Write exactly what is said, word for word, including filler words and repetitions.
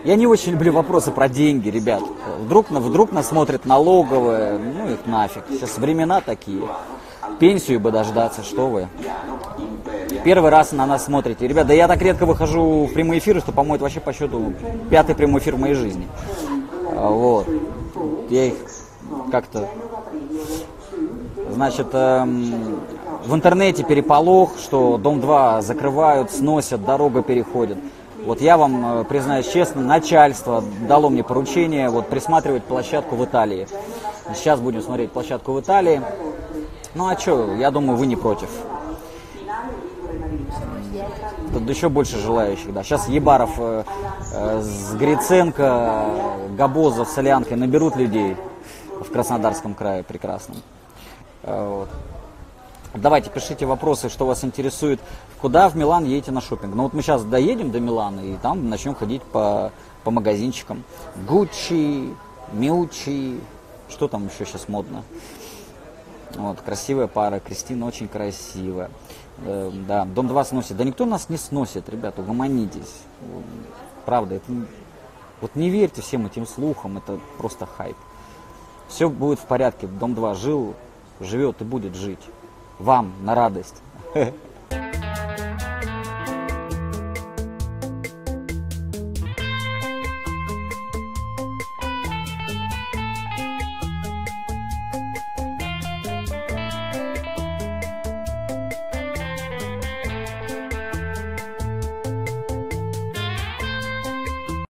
Я не очень люблю вопросы про деньги, ребят. Вдруг, вдруг нас смотрит налоговая, ну их нафиг. Сейчас времена такие. Пенсию бы дождаться, что вы. Первый раз на нас смотрите. Ребят, да я так редко выхожу в прямые эфиры, что, по-моему, это вообще по счету пятый прямой эфир в моей жизни. Вот. Я их как-то... Значит, эм, в интернете переполох, что Дом два закрывают, сносят, дорога переходит. Вот я вам, признаюсь честно, начальство дало мне поручение вот, присматривать площадку в Италии. Сейчас будем смотреть площадку в Италии. Ну а что, я думаю, вы не против. Тут еще больше желающих, да. Сейчас Ебаров э, э, с Гриценко, Габозов, Солянкой наберут людей в Краснодарском крае прекрасном. Э, вот. Давайте, пишите вопросы, что вас интересует. Куда в Милан едете на шопинг? Ну вот мы сейчас доедем до Милана и там начнем ходить по, по магазинчикам. Гуччи, Миучи, что там еще сейчас модно? Вот, красивая пара, Кристина очень красивая. Э, да, Дом два сносит. Да никто нас не сносит, ребята, угомонитесь. Правда, это... Вот не верьте всем этим слухам, это просто хайп. Все будет в порядке. Дом два жил, живет и будет жить. Вам на радость.